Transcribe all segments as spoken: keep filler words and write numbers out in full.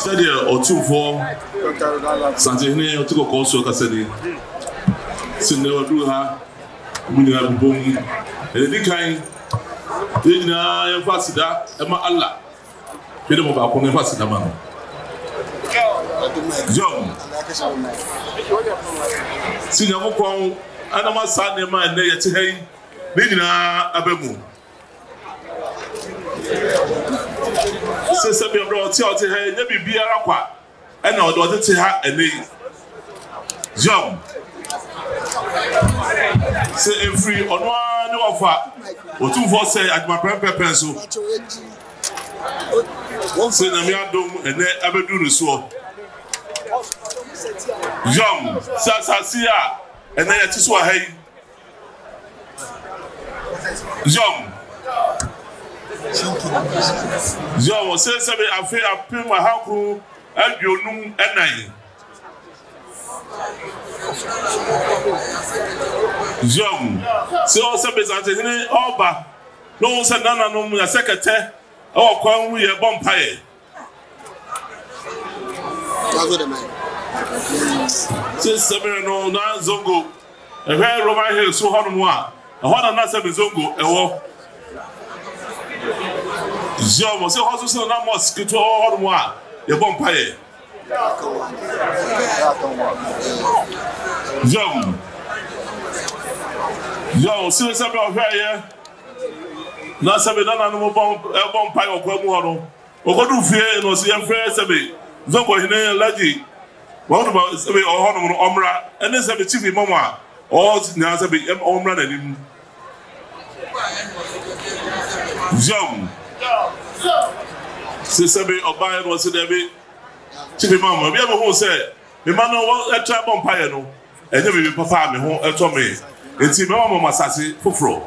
Study Otumfuo, Santini, Otuko Koso Cassadi. Sinnewa do ha, Minhaal boom, and the kind. Dina Fasida, Emma Allah. Freedom of our Pony Fasida man. John Sinamoko, Anama Sanema, and Nayati, Nina Abemu. Since I be brought to her, never be a rapper, and our daughter to her and me. John say free on one offer. Otumfuo say at my grandpa pencil. Say na me adom ene abedu no so. Jom sasasia ene yati so hai. Jom Jom say say be afi api ma hankru adwonum enan. Jom say also be zante hini oba no say nana no mu secretary o kwan wu ye bompae say seven no na zongo e hwe Roman Hill so hono mu a hono na seven zongo e wo Jom say hoso so na Mosque to hono mu a ye bompae Jom Yo, see something of here. Now, somebody don't know about a bomb pie or Quamuano. Or go to fear and see a fair Sabi. Zongo Hine Lagi. What about Sabi or Honoman Omra? And then Sabi Chief Mama. Or Nasabi M. Omra and him. Jom. See Sabi or Bayan was a Debbie. Chief Mama, we have a whole say. The man was a trap on Piano. And then we papa me home at Tommy. It's in my mama sassy for fro.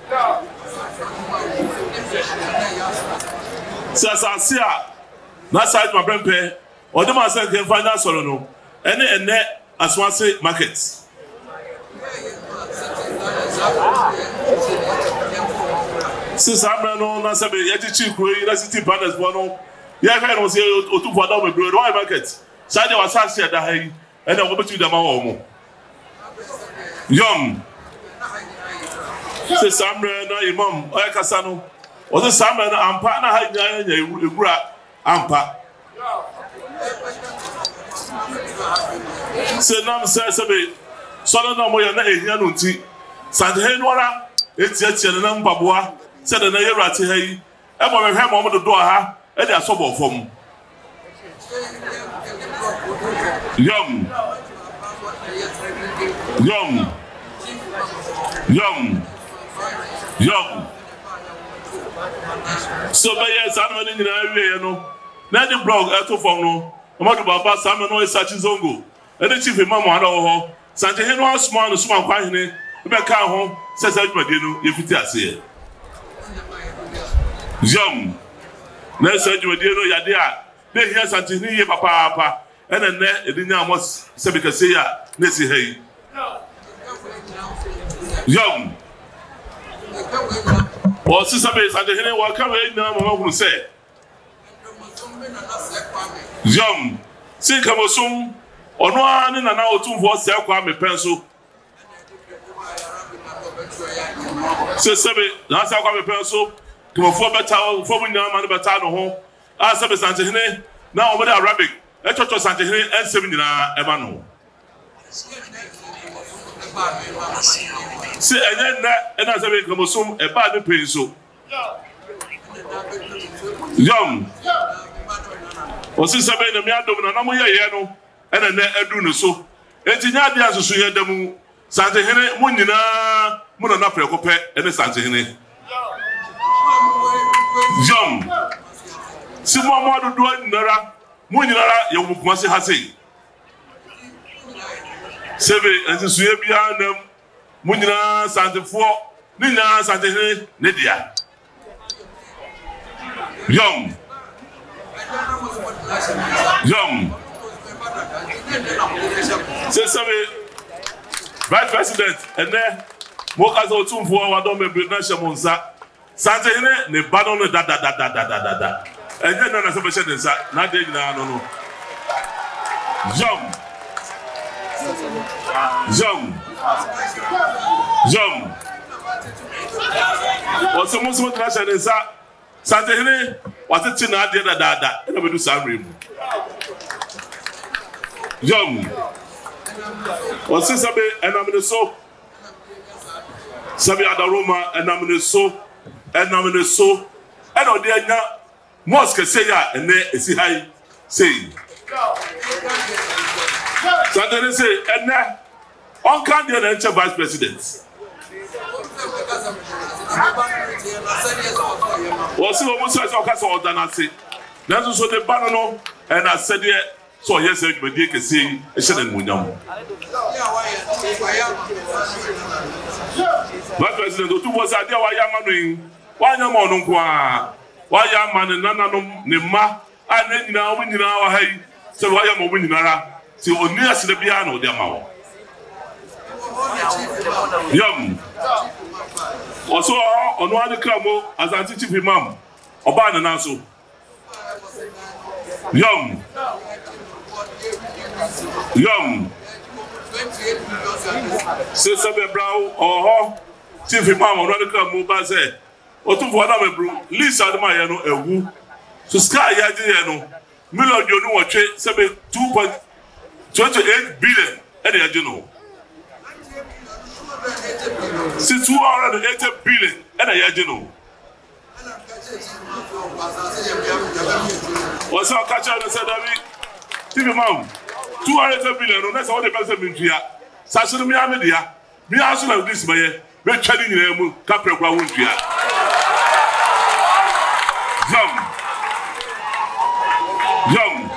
Sasasia, not side my grandpa, or the master can find out solo no. Any and net as one say markets. Since I'm no Nasabi, yet chief, University partners, one. Yeah, I was here to put down with Broadway market. Side was sassy at the hay, and I will bet you the more. Young. Say Samra na imam Okasano. O the Samra na ampa na ha nya ewura ampa. Say nam say say so na mo ya na ehia no nti. Sande he nwara eti eti na mbaboa say na yewura te ha yi. E mo hwe mo mo do ha e dey asobo fom. Yum. Yum. Yum. Yum. So, by yes, I'm in the area, no. Now the blog, I told from no. I'm about to Baba Simon no is such as Zongo. And the chief of Mamma, no, Santa Henry, small, the small quiet, the back home, says I do if it is here. Yum. Let's say you know, Yadia. They hear Santa Henry, Papa, and then it didn't almost say because say, let's see, hey. Young. Or sister base at the Henry will come in now, Mamma will say. Young. See, come soon. Or no one in an hour to what sell Kwame pencil. Say, Sabby, that's how Kwame pencil. Come for better, for we now, man, better home. Ah, Sabby Santa Henry. Now over there, Arabic. Let's talk to Santa Henry and seven in Eman. See, and then that, and as I come soon, a bad pain so. Yum. Or since I made a meadom and I'm here, and then I do no so. And in that, the answer to hear them, Santa Henry, Munina, Munana Precope, and the Santa Henry. Yum. See, Mamma do it, Nara, Munina, you must have said. Seven and the Suebia them Munina Santa Four, Nina Santa Nedia. Yum. Yum. Say seven Vice President and then Mokas Otumfuo, I don't remember Nasha Monsa. Santa ne Badon da da da da da da da. And then I said, not the no. Jump. Jump. Jump. What's the most what I said is that Saturday, what it's in that dada, and I will do some room. Jump. What's this about? And I'm in the soap. Sabi Adaroma, and I'm in the soap, and I'm in the soap. And on the Mosque say ya, and there is high saying. Saturday say, and now on Candian enter vice president. Was it almost as Okasha than I say? That's also the banner, and I said, yeah, so yes, I can see a shilling Munyam. Vice president, who was a dear Wayamani, Wayamonqua, Wayaman and Nananum, Nima, and then now winning our hay, so Wayam winning her. See, on near the piano, dear Mao. Yum. Also, on one cramo as I teach him, Mum, Oban and also. Yum. Yum. Say Sabe Brown or Chief Imam on one cramo, but say, Otumfuo na mebru, Lisa de Mayano, a woo. So Sky Yadiano, Milo, you know what, Sabe two point twenty-eight billion, and you know. Since two hundred eighty billion, and you know. What's our catcher and said, T V Mom, two hundred billion, that's all the person in here. Sasson Miamedia, me also have this by we're trading in a Capra Wuntia. Jump. Jump.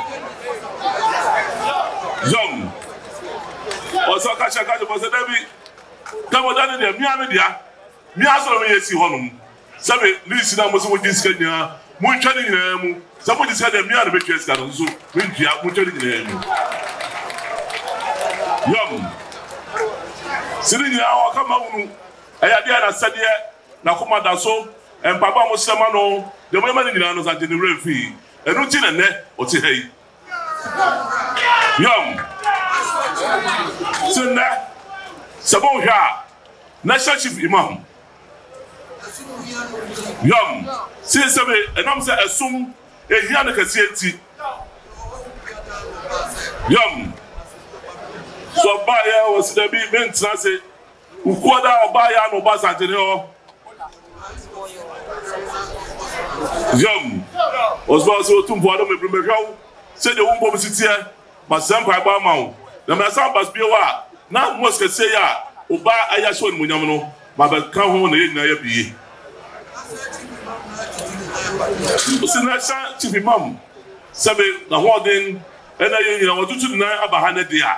Jump. Also, HAFIZ was a Debbie. Come on, down there, Miamedia. Me also may see Honum. Some listen, was with this Kenya. More trading in him. Somebody said that Miana Beatrice got on Zoo. Wintia, more trading in him. Yum. Sitting in our come out. I had said yet, Nakuma Daso, and Papa Mosamano, the women in the Anos at the referee, and routine and net or Tihay. Yum. So now, Saboja, National Chief Imam. Yum. See, Sabe, and I'm saying, assume a Yanaka City. Yum. So, Baya was the big men transit. Ukwada Obaya no Basantineo. Yum. Oswald Otumfuo me Brumejo. Say the Umbo City, but some Papa Mount. The Masan Basbiwa. Now Mosque say ya. Oba Ayashon Munyamno. Maba Kaho na be. Sinasa Chief Imam. Sabe na Warden. And I know what to do now about one dia.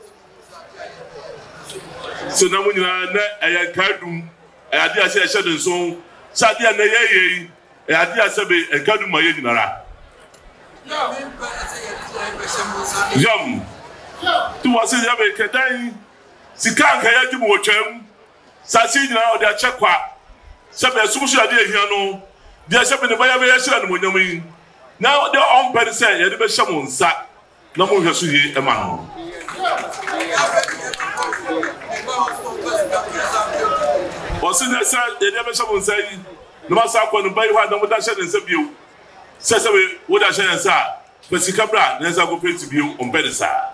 So now when you are a cardum, I did say a shadow song, Sadia Naye, I did say a cardum my general. Yum. To was in Yabe Kadai, Sikan Kayakim Wochem, Sassina or their Chakwa, Sabe Susha de Hiano, there's something the Bayabashan when you mean. Now they're on Pedicet, you never shaman sat, no more Hasuhi Eman. Was in that side, they never someone say, no matter when the baby had no production and subdue. Says away what I shall say, but Sicabra, there's a good place to be on Pedicet.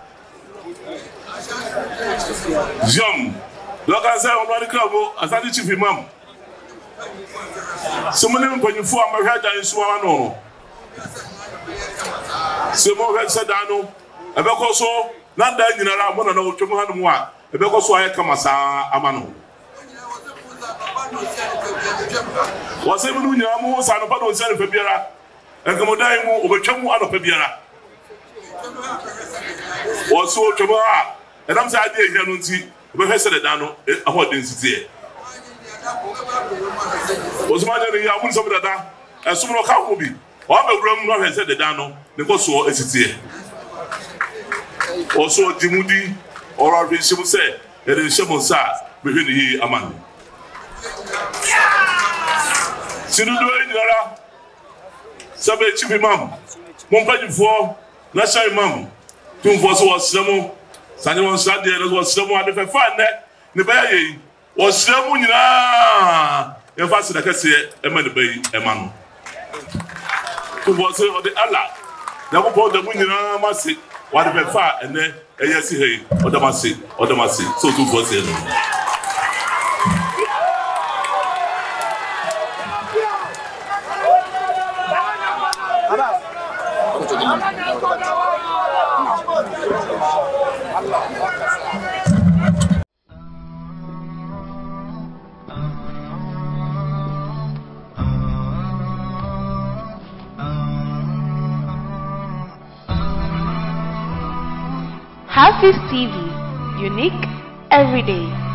Jum, look as I on the club as I teach him, Mum. So many when you form a head and swallow. So more head said, I know, a beco so, not that in around one and over two hundred one, a beco so I come as a man. Was even when you are more son of Pado San Fabiera, and Commodine over Chamu out of Fabiera. Was so Chamara, and I'm sad here, don't see, but I said it down a hot density. Was my name, I wouldn't some of that, as soon as I will be. All the room not has said the Dano, the Koso is it here. Also, Jimudi or our Bishop said, there is Shamon Sa between the Aman. Sinudo in Yara Sabe chief imam. Mompanyimfoɔ national imam. Otumfoɔ so wɔsrɛmo. Sane wɔn sade no wɔsrɛmo ade fɛ fa nɛ. Ne bɛyɛ yi. Wɔsrɛmo nyinaa. Yɛfa sɛ kɛseɛ ɛma ne bɛyi ɛma no. Otumfoɔ so ɔde Allah. Na ko pɔ de mu nyinaa ma se. Wade fɛ fa ɛnɛ ɛyɛ si hɛ. Ɔda ma se. Ɔda ma se. So Otumfoɔ se no. HAFIZ T V, unique every day.